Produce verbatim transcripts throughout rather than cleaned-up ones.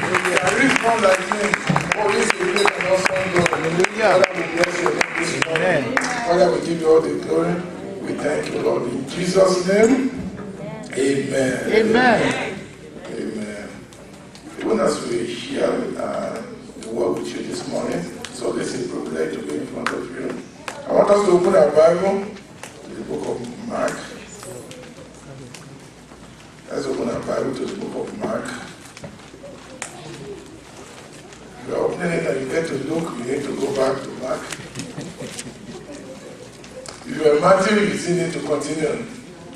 There is none like him. Oh, this is a great and awesome God. Father, we bless your name this morning. Father, we give you all the glory. We thank you, Lord. In Jesus' name, amen. Amen. Amen. Even as we share uh, the word with you this morning, so this is a privilege to be in front of you. I want us to open our Bible to the book of Mark. Let's open our Bible to the book of Mark. If you're opening it and you get to look, you need to go back to Mark. If you're Matthew, you still need to continue.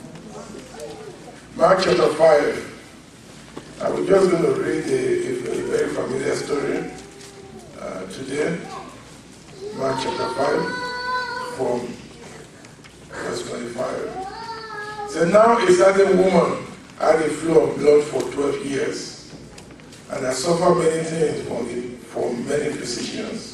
Mark chapter five. I was just going to read a, a, a very familiar story uh, today. Mark chapter five, from verse twenty-five. So now a certain woman had a flow of blood for twelve years, and had suffered many things from, the, from many physicians.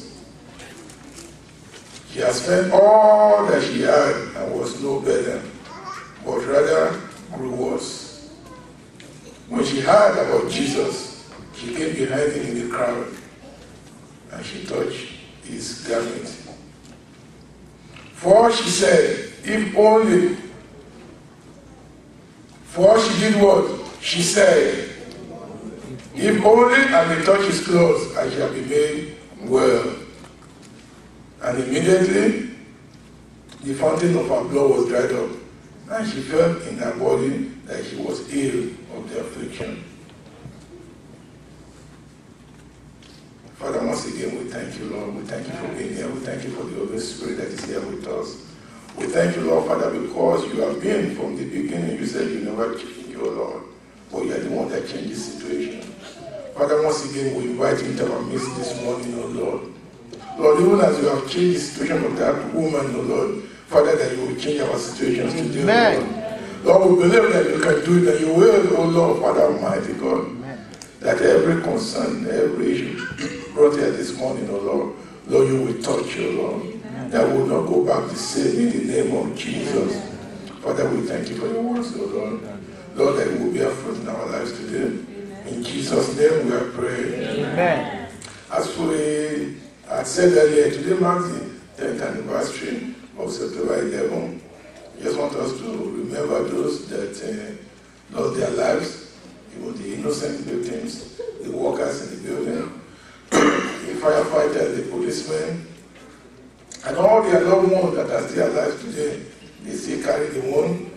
She had spent all that she had and was no burden, but rather grew worse. When she heard about Jesus, she came behind him in the crowd, and she touched his garment. For she said, if only, for she did what? She said, if only I may touch his clothes, I shall be made well. And immediately, the fountain of her blood was dried up, and she felt in her body that she was ill of the affliction. Father, once again, we thank you, Lord. We thank you for being here. We thank you for the Holy Spirit that is here with us. We thank you, Lord, Father, because you have been from the beginning. You said you never change, your Lord, but you are the one that changes situation. Father, once again, we invite you into our midst this morning, oh Lord. Lord, even as you have changed the situation of that woman, oh Lord, Father, that you will change our situations today, oh Lord. Lord, we believe that you can do it, that you will, oh Lord, Father Almighty God, Amen. That every concern, every issue brought here this morning, oh Lord, Lord, you will touch, oh Lord. Amen. That will not go back the same in the name of Jesus. Amen. Father, we thank you for your words, oh Lord. Lord, that it will be a fruit in our lives today. Amen. In Jesus' name we are praying. Amen. As we had said earlier, today marks the tenth anniversary of September eleventh. I just want us to remember those that uh, lost their lives, even the innocent victims, the workers in the building, the firefighters, the policemen, and all their loved ones that are still alive today. They still carry the wound.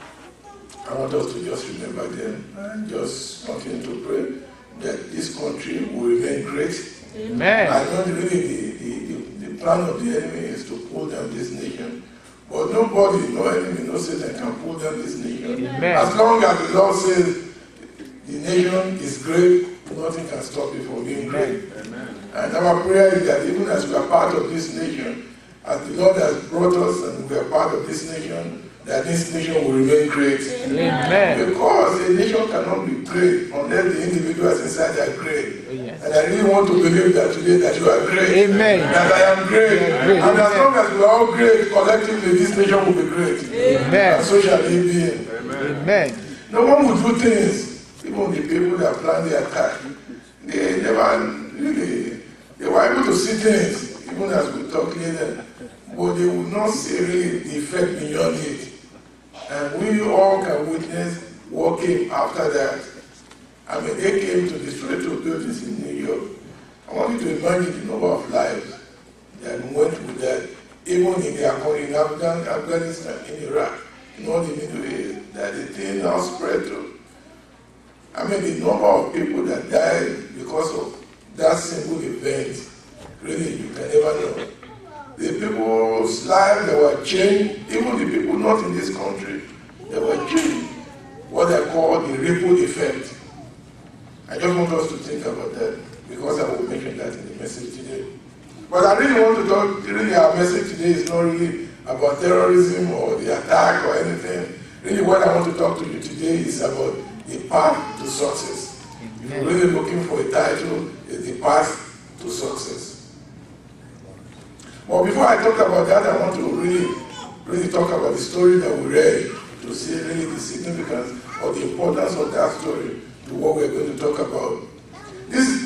I want us to just remember them and just continue to pray that this country will remain great. Amen. I know really the, the, the, the plan of the enemy is to pull down this nation. But nobody, no enemy, no Satan can pull down this nation. Amen. As long as the Lord says the nation is great, nothing can stop it from being great. Amen. And our prayer is that even as we are part of this nation, as the Lord has brought us and we are part of this nation, that this nation will remain great. Amen. Because a nation cannot be great unless the individuals inside are great. Yes. And I really want to believe that today that you are great. Amen. That I am great. great. And Amen. As long as we are all great, collectively this nation will be great. Amen. And so shall it be. Amen. Amen. No one will do things, even the people that plan the attack. They never really, they were able to see things, even as we talk later, but they would not see really the effect beyond it. And we all can witness what came after that. I mean, they came to destroy two buildings in New York. I want you to imagine the number of lives that went through that, even in their country, in Afghan, Afghanistan, in Iraq, in all the Middle East, that the thing now spread to. I mean, the number of people that died because of that simple event, really, you can never know. The people's lives that were changed, even the people not in this country, they were changed. What I call the ripple effect. I just want us to think about that because I will mention that in the message today. But I really want to talk, really our message today is not really about terrorism or the attack or anything. Really what I want to talk to you today is about the path to success. If you're really looking for a title, it's the path to success. But before I talk about that, I want to really, really talk about the story that we read to see really the significance or the importance of that story to what we're going to talk about. This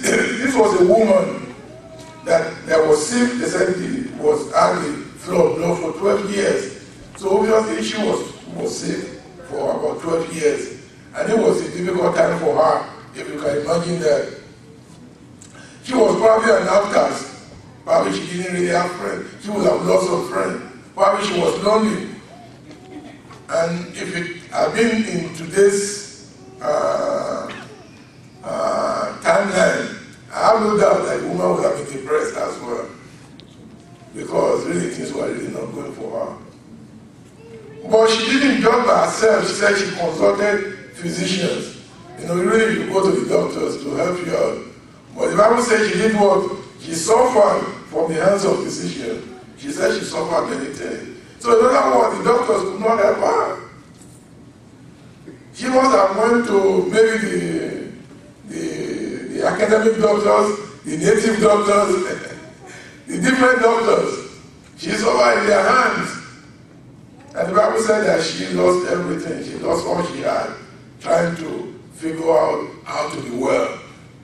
this was a woman that, that was sick. They said it was had the flow of blood for twelve years. So obviously she was, was sick for about twelve years. And it was a difficult time for her, if you can imagine that. She was probably an outcast. Probably she didn't really have friends. She would have lost her friends. Probably she was lonely. And if it had been in today's uh, uh, timeline, I have no doubt that the woman would have been depressed as well. Because really things were really not going for her. But she didn't judge by herself. She said she consulted physicians. You know, really you go to the doctors to help you out. But the Bible says she did what? She suffered from the hands of physicians. She said she suffered many things. So in other words, the doctors could not help her. She must have went to maybe the, the, the academic doctors, the native doctors, the different doctors. She suffered in their hands. And the Bible said that she lost everything. She lost all she had, trying to figure out how to be well.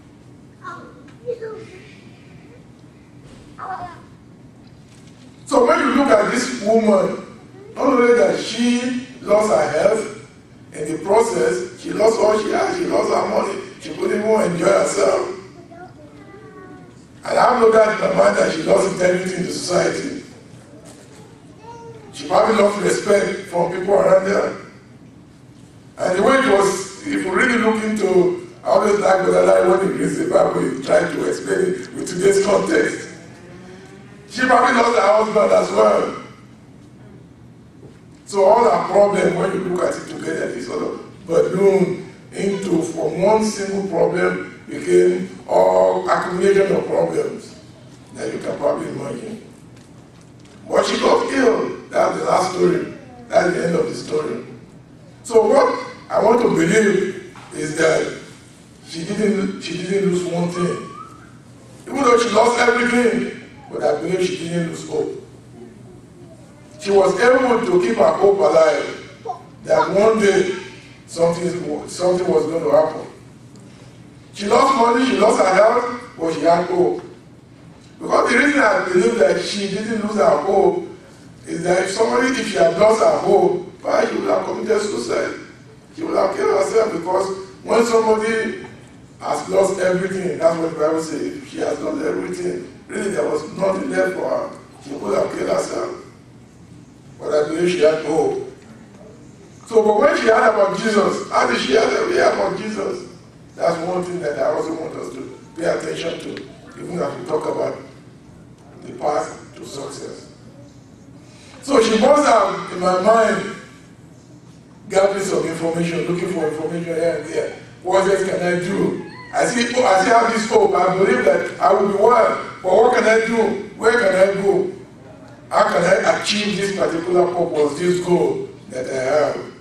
So when you look at this woman, not only that she lost her health, in the process, she lost all she had, she lost her money, she couldn't even enjoy herself. And I have no doubt in my mind that she lost integrity in the society. She probably lost respect from people around her. And the way it was, if you really look into, I always like Brother Larry when he reads the Bible, he tried to explain it with today's context. She probably lost her husband as well. So all our problems, when you look at it together, they sort of balloon into, from one single problem, became all accumulation of problems that you can probably imagine. But she got ill. That's the last story. That's the end of the story. So what I want to believe is that she didn't, she didn't lose one thing. Even though she lost everything, but I believe she didn't lose hope. She was able to keep her hope alive, that one day something, something was going to happen. She lost money, she lost her health, but she had hope. Because the reason I believe that she didn't lose her hope is that if somebody, if she had lost her hope, why she would have committed suicide. She would have killed herself, because when somebody has lost everything, that's what the Bible says, if she has lost everything, really there was nothing left for her. She would have killed herself. But I believe she had hope. So, but when she heard about Jesus, how did she hear about Jesus? That's one thing that I also want us to pay attention to, even as we talk about the path to success. So she must have, in my mind, gathering some information, looking for information here and there. What else can I do? I see, I see have this hope. I believe that I will be well. But what can I do? Where can I go? How can I achieve this particular purpose, this goal that I have?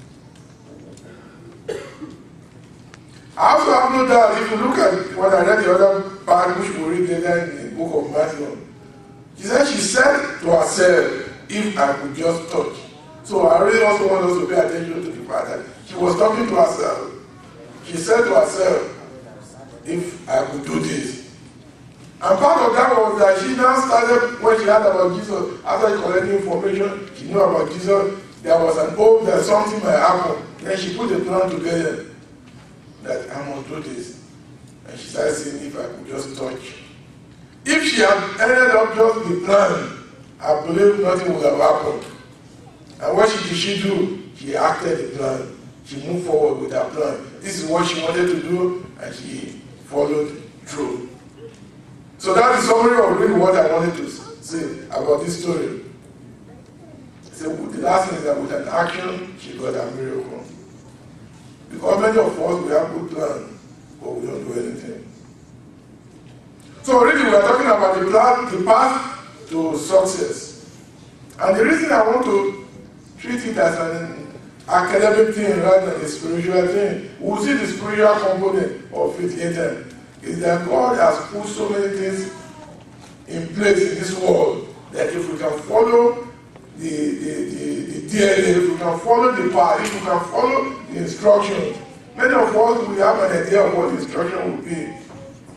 I also have no doubt, if you look at what I read the other part, which we read later in the book of Matthew, she said, she said to herself, if I could just touch. So I really also want us to pay attention to the fact that she was talking to herself. She said to herself, if I could do this. And part of that was that she now started, when she heard about Jesus, after she collected information, she knew about Jesus, there was an hope that something might happen. Then she put a plan together that I must do this. And she started saying, if I could just touch. If she had ended up just the plan, I believe nothing would have happened. And what she, did she do? She acted the plan. She moved forward with her plan. This is what she wanted to do, and she followed through. So that's the summary of really what I wanted to say about this story. So the last thing is that with an action, she got a miracle. Because many of us, we have good plans, but we don't do anything. So really, we are talking about the plan, the path to success. And the reason I want to treat it as an academic thing rather than a spiritual thing, we'll see the spiritual component of it later, is that God has put so many things in place in this world that if we can follow the, the, the, the D N A, if we can follow the path, if we can follow the instructions, many of us will have an idea of what the instruction will be.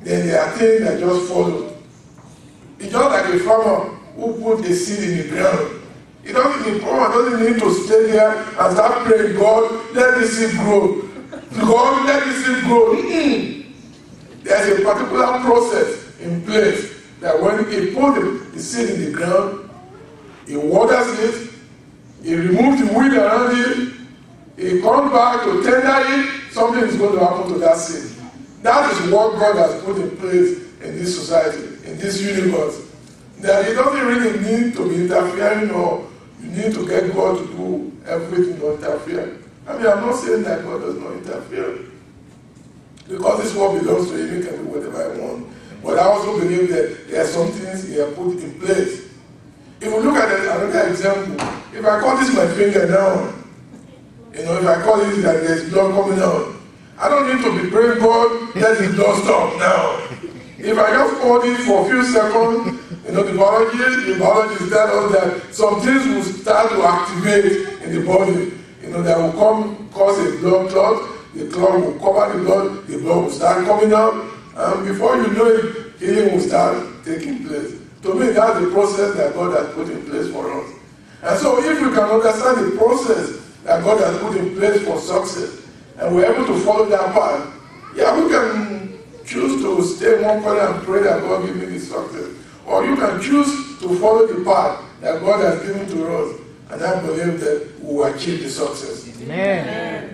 then there are things that just follow. It's just like a farmer who put a seed in the ground. He doesn't, the farmer doesn't need to stay there and start praying, God, let this seed grow. God, let this seed grow. Mm-mm. There's a particular process in place that when he put the, the seed in the ground, he waters it, he removes the weed around it, he comes back to tender it, something is going to happen to that seed. That is what God has put in place in this society, in this universe. That he doesn't really need to be interfering, or you need to get God to do everything or interfere. I mean, I'm not saying that God does not interfere. Because this world belongs to him, he can do whatever he wants. But I also believe that there are some things he has put in place. If we look at another example, if I cut this my finger now, you know, if I cut it that there's blood coming out, I don't need to be praying, God, let the blood stop now. If I just hold it for a few seconds, you know, the biologists, the biologists tell us that some things will start to activate in the body, you know, that will come, cause a blood clot, the clot will cover the blood, the blood will start coming out, and before you know it, healing will start taking place. To me, that's the process that God has put in place for us. And so if we can understand the process that God has put in place for success, and we're able to follow that path, yeah, we can choose to stay in one corner and pray that God give me the success. Or you can choose to follow the path that God has given to us, and I believe that we will achieve the success. Amen.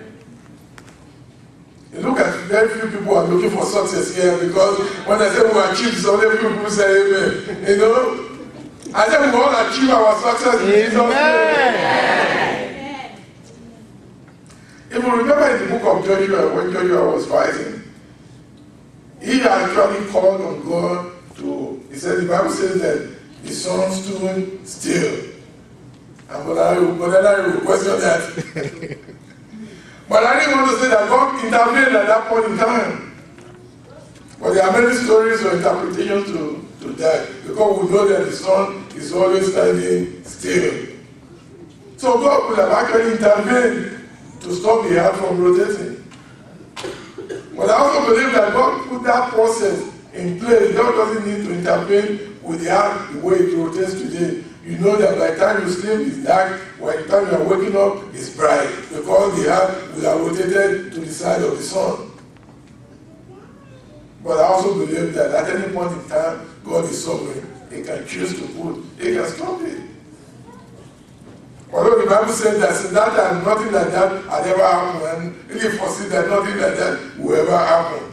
You look at very few people are looking for success here, because when I say we will achieve so many people say amen. You know? I said we will all achieve our success in Jesus' name. If you remember in the book of Joshua, when Joshua was fighting, he actually called on God to, he said, the Bible says that the sun stood still. And but I will question that. But I didn't want to say that God intervened at that point in time. But there are many stories or interpretations to, to that, because we know that the sun is always standing still. So God could have actually intervened to stop the earth from rotating. But I also believe that God put that process in place. God doesn't need to intervene with the earth the way it rotates today. You know that by the time you sleep, it's dark. By the time you are waking up, it's bright. Because the earth will have rotated to the side of the sun. But I also believe that at any point in time, God is sovereign. He can choose to put, he can stop it. Although the Bible says that since that time, nothing like that had ever happened, and really foresee that nothing like that will ever happen.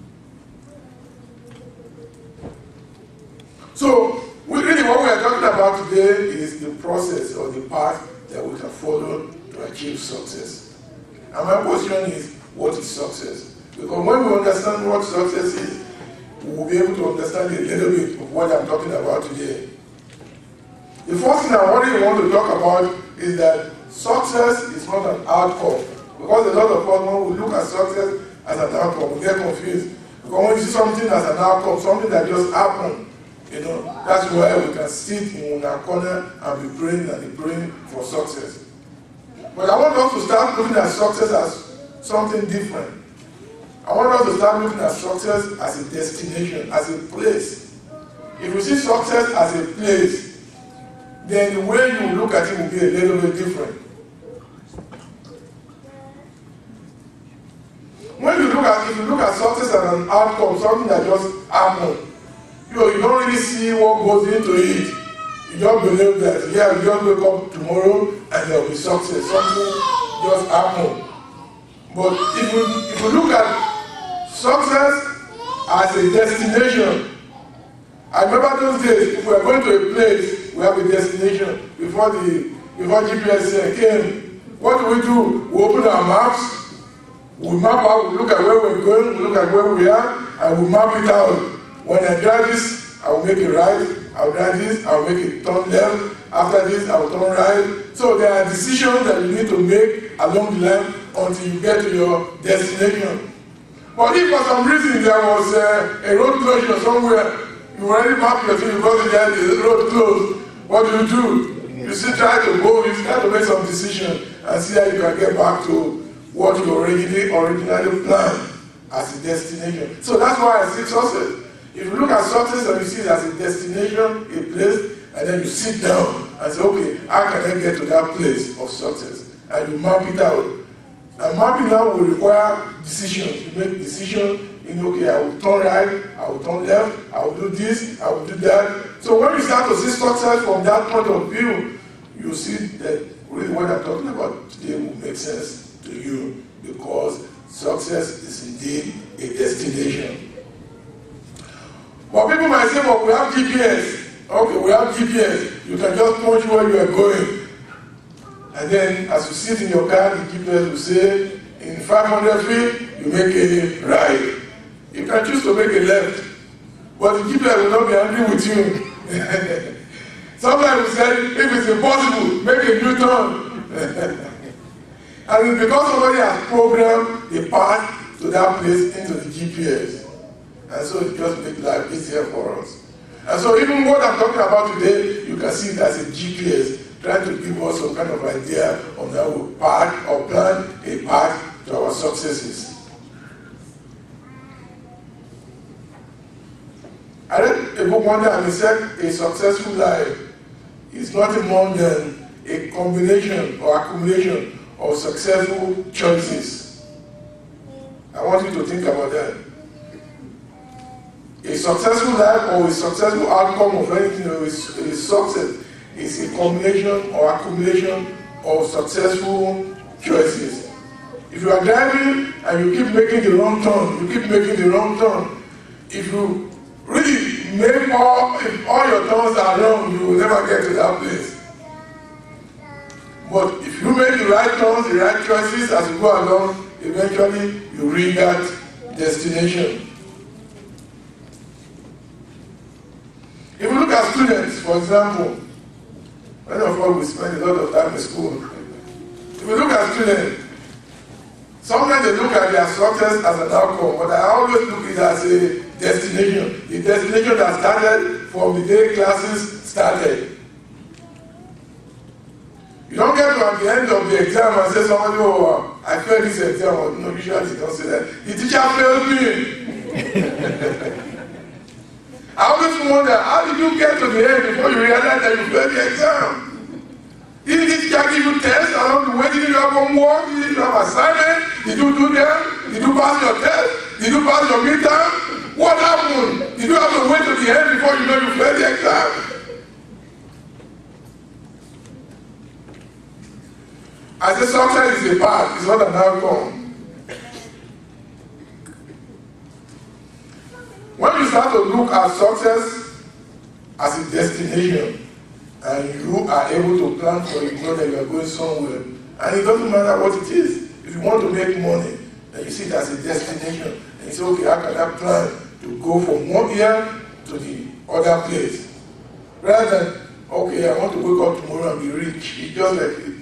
So, we really what we are talking about today is the process or the path that we can follow to achieve success. And my question is, what is success? Because when we understand what success is, we will be able to understand a little bit of what I'm talking about today. The first thing I really want to talk about is that success is not an outcome. Because a lot of us, when we look at success as an outcome, we get confused. Because when you see something as an outcome, something that just happened, you know, that's why we can sit in our corner and be praying and be praying for success. But I want us to start looking at success as something different. I want us to start looking at success as a destination, as a place. If we see success as a place, then the way you look at it will be a little bit different. When you look at, if you look at success as an outcome, something that just happened, you know, you don't really see what goes into it. You just believe that, yeah, you just wake up tomorrow and there will be success. Something just happened. But if you, if you look at success as a destination, I remember those days, if we were going to a place, we have a destination. Before the before G P S came, what do we do? We open our maps, we map out, we look at where we're going, we look at where we are, and we map it out. When I drive this, I will make it right. I will drive this, I will make it turn left. After this, I will turn right. So there are decisions that you need to make along the line until you get to your destination. But if for some reason there was uh, a road closure somewhere, you already mapped your thing because the road closed, what do you do? You still try to go, you try to make some decision and see how you can get back to what you originally, originally planned. as a destination. So that's why I see success. If you look at success and you see it as a destination, a place, and then you sit down and say, okay, how can I get to that place of success? And you map it out. And mapping out will require decisions. You make decisions, you know, okay, I will turn right, I will turn left, I will do this, I will do that. So when you start to see success from that point of view, you see that really what I'm talking about today will make sense to you, because success is indeed a destination. But people might say, well, we have G P S. Okay, we have G P S. You can just punch where you are going. And then as you sit in your car, the G P S will say, in five hundred feet, you make a right. You can choose to make a left. But the G P S will not be angry with you. Sometimes we say, if it's impossible, make a U-turn. And it's because somebody has programmed a path to that place into the G P S. And so it just makes life easier for us. And so even what I'm talking about today, you can see it as a G P S, trying to give us some kind of idea on how we path or plan a path to our successes. I read a book one day and it said a successful life is nothing more than a combination or accumulation of successful choices. I want you to think about that. A successful life or a successful outcome of anything or a, a success is a combination or accumulation of successful choices. If you are driving and you keep making the wrong turn, you keep making the wrong turn, if you really make all, if all your turns are wrong, you will never get to that place. But if you make the right turns, the right choices as you go along, eventually you reach that destination. If you look at students, for example, many of us we spend a lot of time in school. If you look at students, sometimes they look at their success as an outcome, but I always look at it as a destination. The destination that started from the day classes started. You don't get to at the end of the exam and say somebody, oh, I failed this exam. Or, no, usually you don't say that. The teacher failed me. I always wonder, how did you get to the end before you realize that you failed the exam? Didn't the teacher give you tests along the way? Did you have homework? Did you have assignment? Did you do them? Did you pass your test? Did you pass your midterm? What happened? Did you have to wait to the end before you know you failed the exam? I say success is a path, it's not an outcome. When you start to look at success as a destination, and you are able to plan for it, know that you are going somewhere, and it doesn't matter what it is. If you want to make money, then you see it as a destination, and you say, okay, how can I plan to go from one here to the other place? Rather than, okay, I want to wake up tomorrow and be rich. It's just like,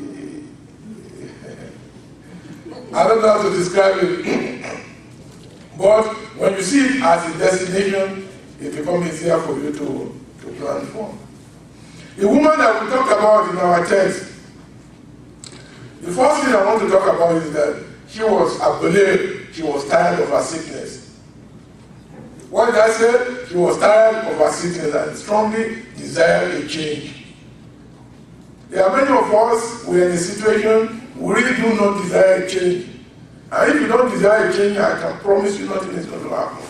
I don't know how to describe it. But when you see it as a destination, it becomes easier for you to, to plan for. The woman that we talked about in our text, the first thing I want to talk about is that she was, I believe, she was tired of her sickness. What did I say? She was tired of her sickness and strongly desired a change. There are many of us who are in a situation we really do not desire a change. And if you don't desire a change, I can promise you nothing is going to happen.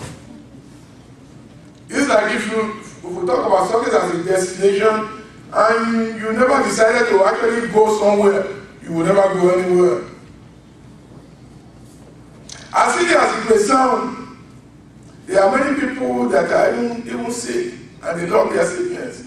It's like if you if we talk about success as a destination and you never decided to actually go somewhere, you will never go anywhere. As silly as it may sound, there are many people that are even, even sick and they love their sickness.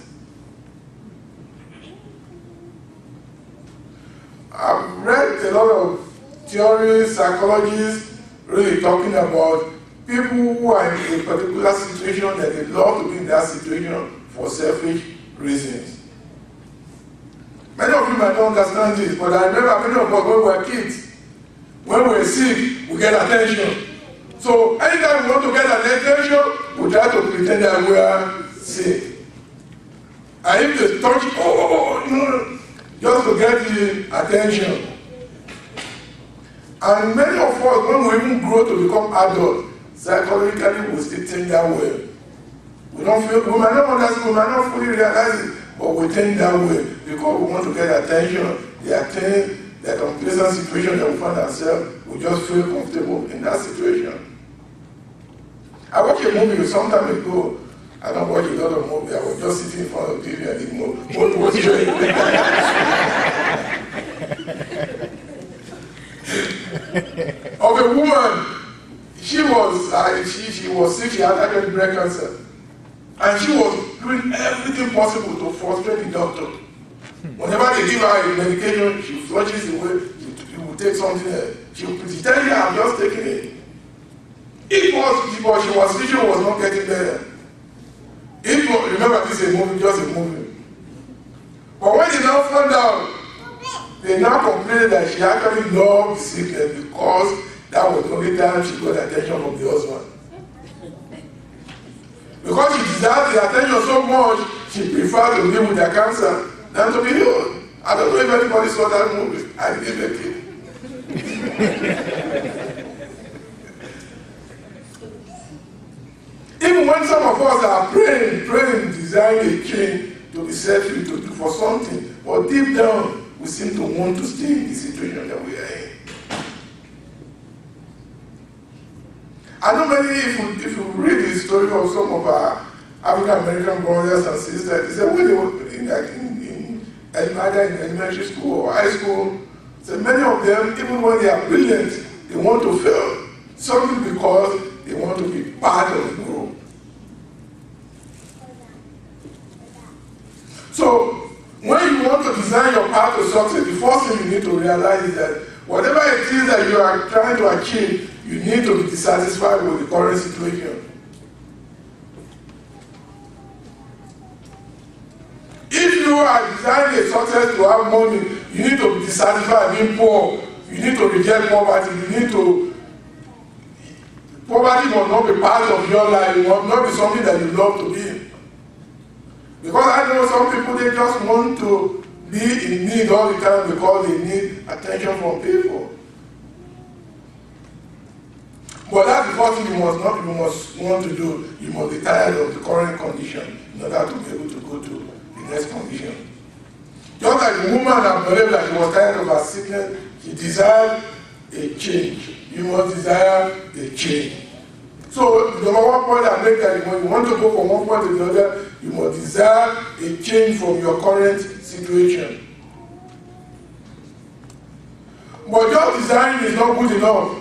I've read a lot of theories, psychologists really talking about people who are in a particular situation that they love to be in that situation for selfish reasons. Many of you might not understand this, but I remember many of us when we were kids, when we were sick, we get attention. So anytime we want to get attention, we try to pretend that we are sick. And if they touch, oh, no, just to get the attention. And many of us, when we even grow to become adults, psychologically we still think that way. We don't feel, we might not understand, we might not fully realize it, but we think that way because we want to get attention. There are things, that unpleasant situation that we find ourselves, we just feel comfortable in that situation. I watched a movie some time ago. I don't watch a lot of movies. I was just sitting in front of the T V and the movie was showing. Of a woman, she was uh, she she was sick. She had actually breast cancer, and she was doing everything possible to frustrate the doctor. Whenever they give her a medication, she flushes away. She will take something else. She will tell you, "I'm just taking it." It was because she was sick, was not getting better. It was, remember, this is a movie, just a movie. But when they now found out, they now complained that she actually loved the sickness because that was the only time she got attention from the husband. Because she desired the attention so much, she preferred to live with her cancer than to be healed. I don't know if anybody saw that movie. I didn't make it. Even when some of us are praying, praying, desiring a change to be set free, to do for something, but deep down, we seem to want to stay in the situation that we are in. I know many, if you, if you read the story of some of our African American brothers and sisters, they say when they were in, in, in, either in elementary school or high school, so many of them, even when they are brilliant, they want to fail. Simply because they want to be part of the group. So, when you want to design your path to success, the first thing you need to realize is that whatever it is that you are trying to achieve, you need to be dissatisfied with the current situation. If you are designing a success to have money, you need to be dissatisfied being poor. You need to reject poverty. You need to Poverty must not be part of your life. It must not be something that you love to be. Because I know some people, they just want to be in need all the time because they need attention from people. But that's the first thing you must not, you must want to do. You must be tired of the current condition in order to be able to go to the next condition. Just like the woman that believed that she was tired of her sickness, she desired a change. You must desire a change. So the number one point I make that when you want to go from one point to the other, you must desire a change from your current situation. But just desiring is not good enough.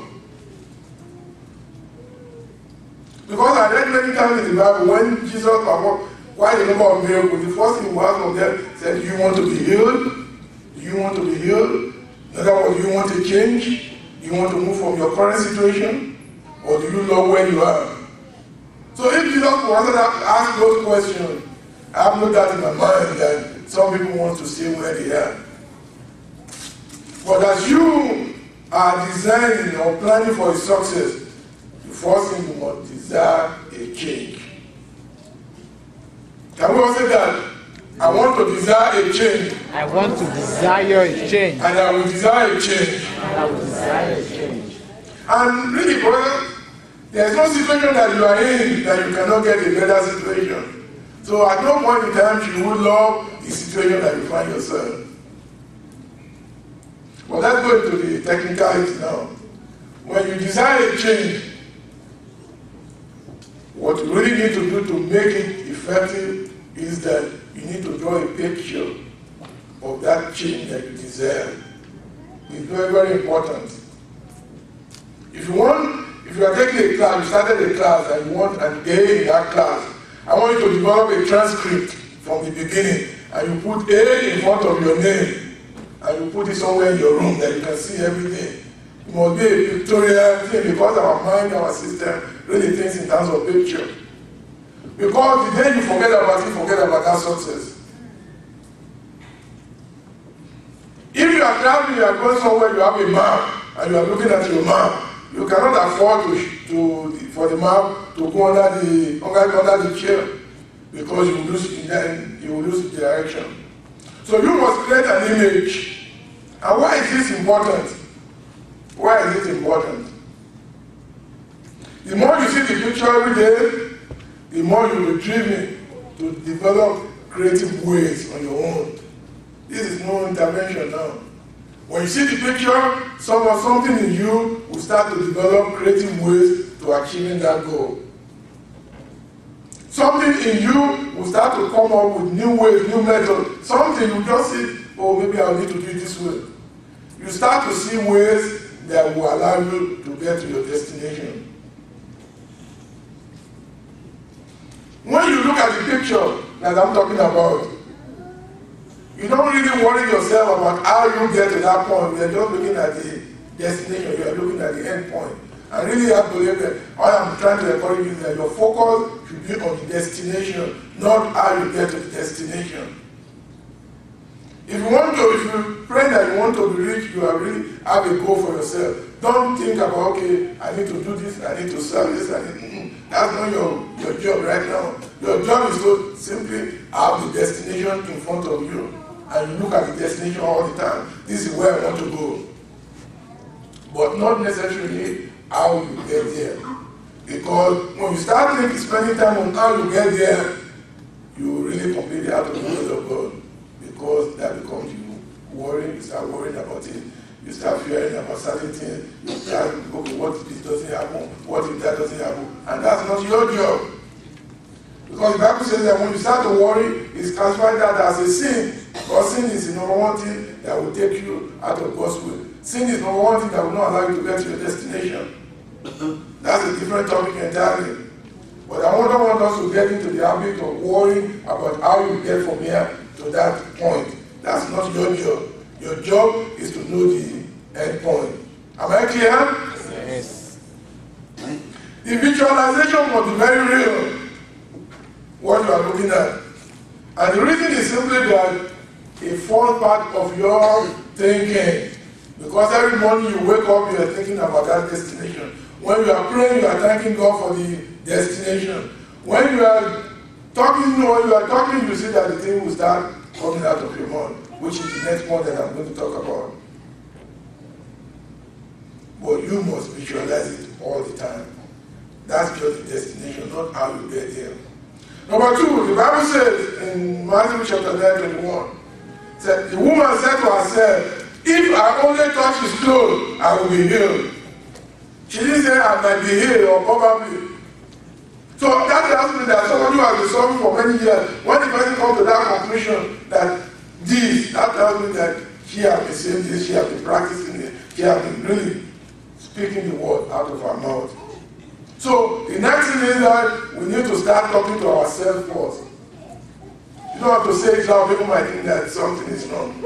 Because I read many times in the Bible when Jesus performed quite a number of miracles, the first thing he asked of them said, do you want to be healed? Do you want to be healed? In other words, do you want to change? Do you want to move from your current situation? Or do you love where you are? So if Jesus wanted to ask those questions, I have no doubt in my mind that some people want to stay where they are. But as you are designing or planning for a success, the first thing you must desire a change. Can we all say that? I want to desire a change. I want to desire a change. And I will desire a change. And I will desire a change. And really, brother, there's no situation that you are in that you cannot get a better situation. So at no point in time you will love the situation that you find yourself. Well, let's go into the technicalities now. When you desire a change, what you really need to do to make it effective is that you need to draw a picture of that change that you desire. It's very, very important. If you want, if you are taking a class, you started a class and you want an A in that class, I want you to develop a transcript from the beginning and you put A in front of your name and you put it somewhere in your room that you can see every day. It must be a pictorial thing because our mind, our system really thinks in terms of picture. Because the day you forget about it, forget about that success. If you are traveling, you are going somewhere, you have a map, and you are looking at your map, you cannot afford to, to for the map to go under the under the chair because you will lose then you will lose the direction. So you must create an image. And why is this important? Why is it important? The more you see the picture every day, the more you will be driven to develop creative ways on your own. This is no intervention now. When you see the picture, someone, something in you will start to develop creative ways to achieving that goal. Something in you will start to come up with new ways, new methods. Something you just see, oh, maybe I need to do it this way. You start to see ways that will allow you to get to your destination. When you look at the picture that I'm talking about, you don't really worry yourself about how you get to that point. You are just looking at the destination. You are looking at the end point. I really have to believe that all I'm trying to encourage you is that your focus should be on the destination, not how you get to the destination. If you want to, if you pray that you want to be rich, you are really have a goal for yourself. Don't think about, okay, I need to do this, I need to sell this, I need, mm, that's not your, your job right now. Your job is to simply have the destination in front of you. And you look at the destination all the time. This is where I want to go. But not necessarily how you get there. Because when you start thinking, spending time on how you get there, you really completely out of the will of God. Because that becomes you worrying, you start worrying about it. You start fearing about certain things. You start, okay, what if this doesn't happen? What if that doesn't happen? And that's not your job. Because the Bible says that when you start to worry, it's classified that as a sin. Because sin is the number one thing that will take you out of God's will. Sin is the number one thing that will not allow you to get to your destination. That's a different topic entirely. But I don't want us to get into the habit of worrying about how you get from here to that point. That's not your job. Your job is to know the end point. Am I clear? Yes. The visualization must be very real. What you are looking at. And the reason is simply that it forms part of your thinking. Because every morning you wake up, you are thinking about that destination. When you are praying, you are thanking God for the destination. When you are talking, when you are talking, you see that the thing will start coming out of your mouth, which is the next point that I'm going to talk about. But you must visualize it all the time. That's just the destination, not how you get there. Number two, the Bible says in Matthew chapter nine, twenty-one, that the woman said to herself, if I only touch his clothes, I will be healed. She didn't say I might be healed or probably. So that tells me that somebody who has been suffering for many years, when the person comes to that conclusion that this, that tells me that she has been saying this, she has been practicing it, she has been really speaking the word out of her mouth. So the next thing is that we need to start talking to ourselves first. You don't have to say it loud, people might think that something is wrong.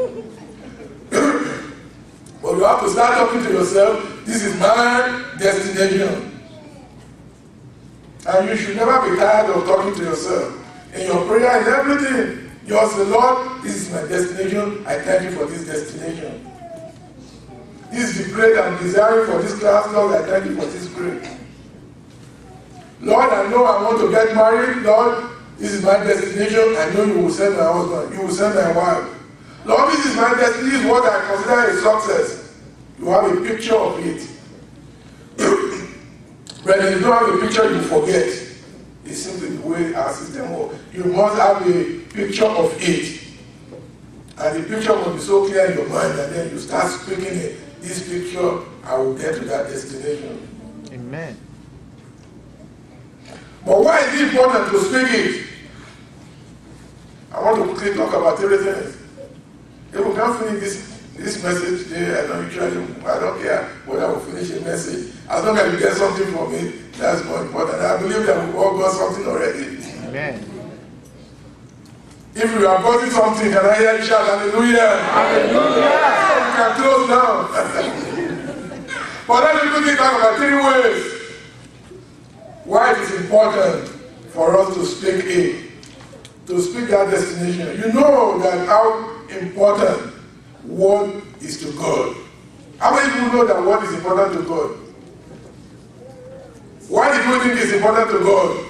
But you have to start talking to yourself, this is my destination. And you should never be tired of talking to yourself. In your prayer, in everything, you ask the Lord, this is my destination, I thank you for this destination. This is the grade I'm desiring for this class, Lord, I thank you for this grade. Lord, I know I want to get married. Lord, this is my destination. I know you will send my husband. You will send my wife. Lord, this is my destiny. This is what I consider a success. You have a picture of it. But if you don't have a picture, you forget. It's simply the way our system works. You must have a picture of it. And the picture must be so clear in your mind, and then you start speaking it. This picture, I will get to that destination. Amen. But why is it important to speak it? I want to quickly talk about three things. If we can't finish this, this message today, I don't usually, I don't care whether we finish a message. As long as you get something from it, that's more important. I believe that we've all got something already. Amen. If you have gotten something, can I hear you shout hallelujah? Hallelujah! You can close down. But let me quickly talk about three ways why it is important for us to speak it, to speak that destination. You know that how important word is to God. How many people know that word is important to God? Why do you think it's important to God?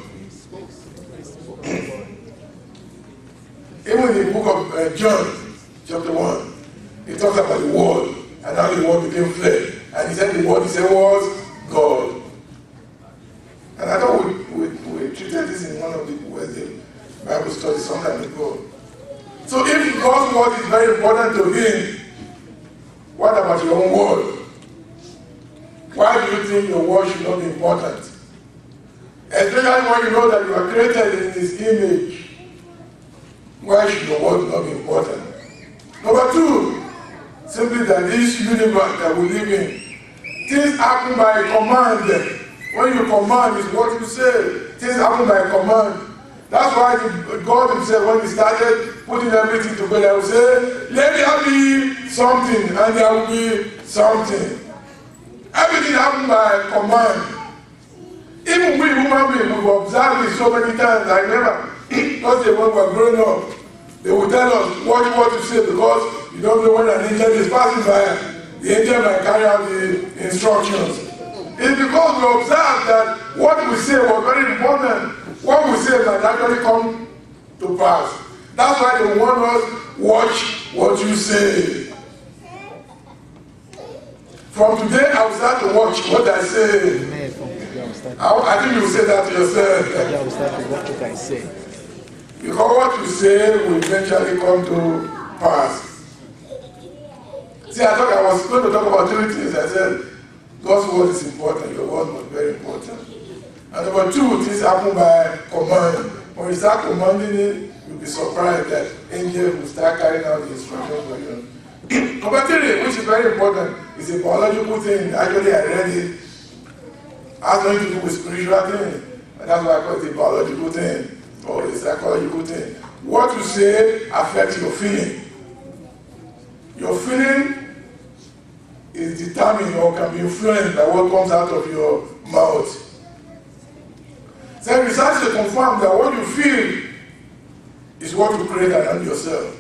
Even in the book of uh, John, chapter one, it talks about the word and how the word became flesh And he said the word he said was God. And I thought we, we, we treated this in one of the Wednesday Bible studies some time ago. So if God's word is very important to him, what about your own word? Why do you think your word should not be important? Especially when you know that you are created in his image. Why should your word not be important? Number two, simply that this universe that we live in, things happen by command. When you command, it's what you say. Things happen by command. That's why God himself, when he started putting everything together, he would say, let there be something, and there will be something. Everything happened by command. Even we human beings, we've observed it so many times. I remember, because when we were growing up, they would tell us what, what to say, because you don't know when an angel is passing by, the angel might carry out the instructions. It's because we observed that what we say was very important. What we say might actually come to pass. That's why they want us watch what you say. From today, I will start to watch what I say. Amen. From today, I will start to I, I think you will say that to yourself. I will start to watch what I say. Because what you say will eventually come to pass. See, I thought I was going to talk about three things. I said, God's word is important. Your word was very important. And number two, things happen by command. When you start commanding it, you'll be surprised that angels will start carrying out the instructions for you. Number three, which is very important, is a biological thing. Actually, I read it. Has nothing to do with spiritual thing. And that's why I call it a biological thing, or a psychological thing. What you say affects your feeling. Your feeling is determined or can be influenced by what comes out of your mouth. So research to confirm that what you feel is what you create around yourself.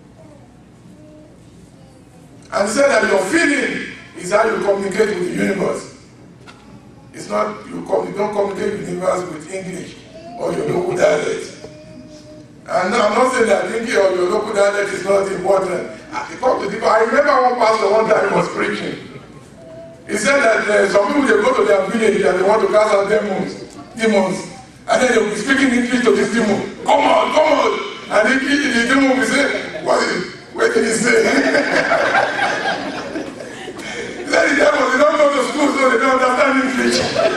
And say that your feeling is how you communicate with the universe. It's not, you, com you don't communicate with the universe with English or your local dialect. And now I'm not saying that English or your local dialect is not important. I, come to people, I remember one pastor one time was preaching. He said that uh, some people, they go to their village and they want to cast out demons. demons. And then they'll be speaking English to this demon. Come on, come on. And the, the demon will say, what, is, what did he say? He said the demons, they don't go to school, so they don't understand English.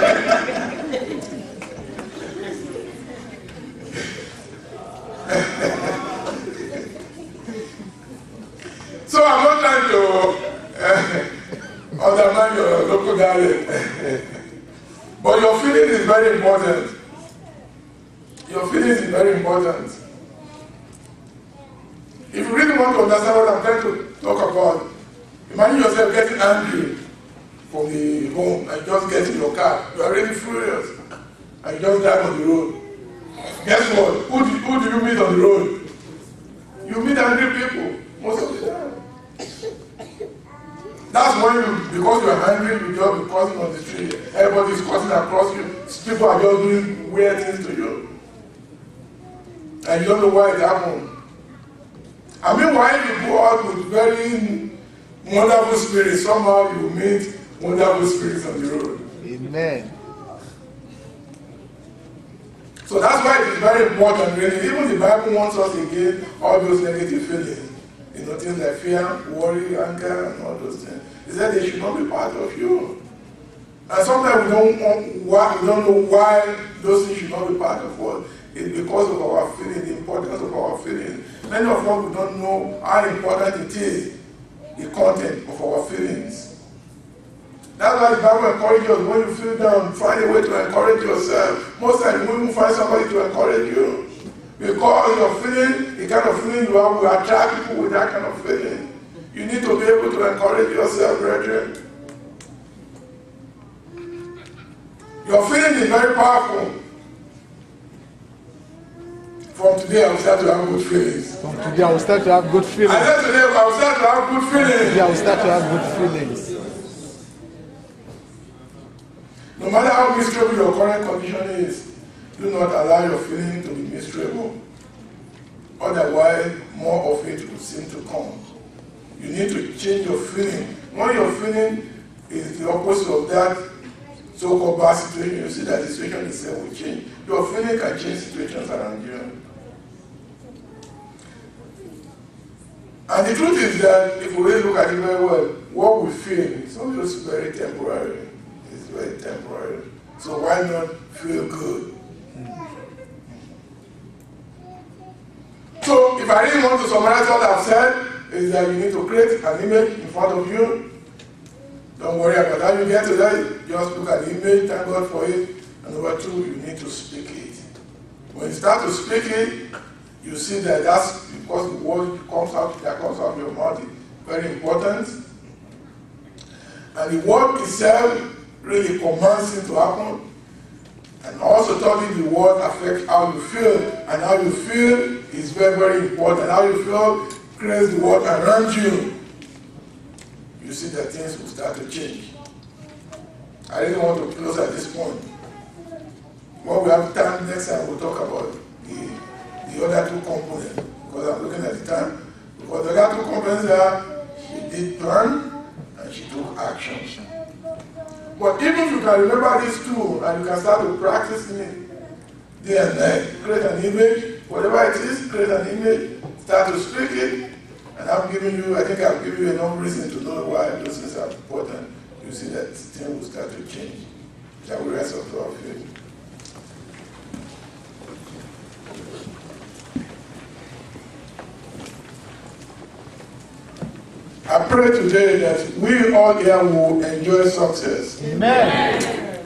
So I'm not trying to uh, undermine your local dialect. But your feeling is very important. Your feelings is very important. If you really want to understand what I'm trying to talk about, imagine yourself getting angry from the home and just get in your car. You are really furious and you just drive on the road. Guess what? Who do, who do you meet on the road? You meet angry people most of the time. That's when you, because you are angry, you just be crossing on the street. Everybody is crossing across you. People are just doing weird things to you. And you don't know why it happened. I mean, why you go out with very wonderful spirits, somehow you meet wonderful spirits on the road. Amen. So that's why it is very important, really. Even the Bible wants us to get all those negative feelings. You know, things like fear, worry, anger, and all those things. He said they should not be part of you. And sometimes we don't, want why, we don't know why those things should not be part of us. It's because of our feeling, the importance of our feeling. Many of us, we don't know how important it is, the content of our feelings. That's why the Bible encourages us, when you feel down, find a way to encourage yourself. Most times, you will find somebody to encourage you. Because your feeling, the kind of feeling you have, will attract people with that kind of feeling. You need to be able to encourage yourself, brethren. Your feeling is very powerful. From today, I will start to have good feelings. From today, I will start to have good feelings. I said today, I will start to have good feelings. Today, I will start to have good feelings. No matter how miserable your current condition is, do not allow your feeling to be miserable. Otherwise, more of it will seem to come. You need to change your feeling. When your feeling is the opposite of that so-called bad situation. You see that the situation itself will change. Your feeling can change situations around you. And the truth is that if we really look at it very well, what we feel is always very temporary. It's very temporary. So why not feel good? So if I really want to summarize what I've said, is that you need to create an image in front of you. Don't worry about how you get to that. Just look at the image, thank God for it. And number two, you need to speak it. When you start to speak it, you see that that's because the word comes out, that comes out of your mouth is very important. And the word itself really commands it to happen. And also talking the word affects how you feel. And how you feel is very, very important. How you feel creates the world around you. You see that things will start to change. I really want to close at this point. When we have time, next time we'll talk about the, the other two components. Because I'm looking at the time. Because the other two components are, she did plan and she took action. But even if you can remember these two and you can start to practice it day and night, create an image, whatever it is, create an image, start to speak it, and I'm giving you, I think I've given you enough reason to know why those things are important. You see that things will start to change. Shall we rise up to our feet? I pray today that we all here will enjoy success. Amen.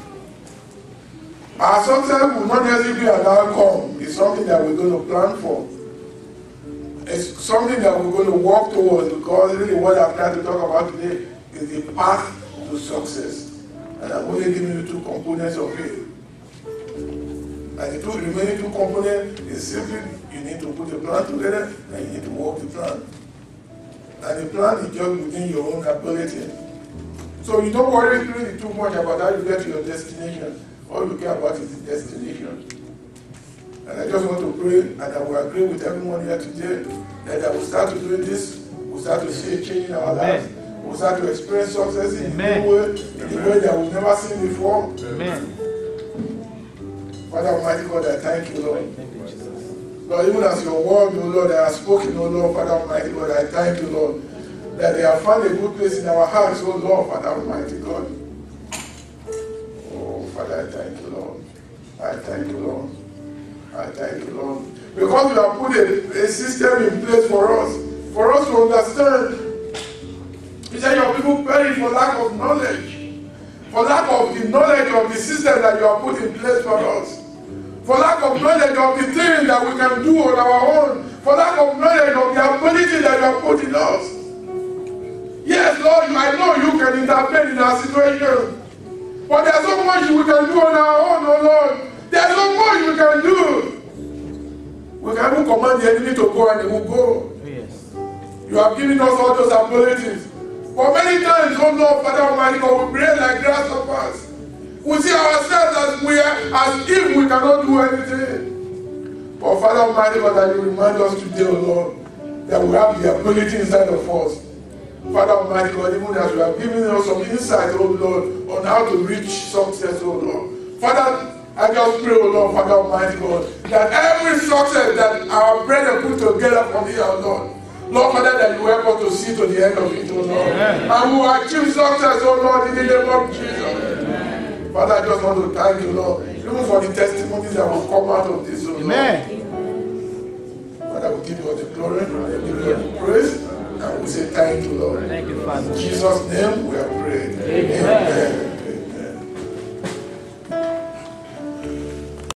Our success will not necessarily be an outcome. It's something that we're going to plan for. It's something that we're going to work towards, because really what I'm trying to talk about today is the path to success. And I'm only giving you two components of it. And the two remaining two components is simply you need to put a plan together and you need to work the plan. And the plan is just within your own ability. So you don't worry really too much about how you get to your destination. All you care about is the destination. And I just want to pray, and I will agree with everyone here today, that I will start to do this, we'll start to see a change in our Amen. lives. We'll start to experience success in Amen. a new way, in a way that we've never seen before. Amen. Father Almighty God, I thank you, Lord. Thank you, Jesus. Lord, even as your word, O Lord, I have spoken, O Lord, Father Almighty God, I thank you, Lord, that they have found a good place in our hearts, O Lord, Father Almighty God. Oh, Father, I thank you, Lord. I thank you, Lord. I thank you, Lord. Because you have put a, a system in place for us, for us to understand. You said your people perish for lack of knowledge, for lack of the knowledge of the system that you have put in place for us, for lack of knowledge of the things that we can do on our own, for lack of knowledge of the ability that you have put in us. Yes, Lord, I know you can intervene in our situation, but there's so much we can do on our own, oh Lord. There's so much we can do. We can even command the enemy to go and he will go. Yes. You have given us all those abilities. But many times, oh Lord, Father Almighty God, we pray like grasshoppers. We see ourselves as we are, as if we cannot do anything. But Father Almighty God, that you remind us today, oh Lord, that we have the ability inside of us. Father Almighty God, even as you have given us some insight, oh Lord, on how to reach success, oh Lord. Father, I just pray, oh Lord, Father Almighty God, that every success that our brethren put together from here, oh Lord, Lord, Father, that you help us to see to the end of it, oh Lord. Amen. And we will achieve success, oh Lord, in the name of Jesus. Amen. Father, I just want to thank you, Lord, even for the testimonies that will come out of this, oh Lord. Amen. Father, we give you all the glory, we give you all the praise, and we say thank you, Lord. Thank you, Father. In Jesus' name we have prayed. Amen. Amen.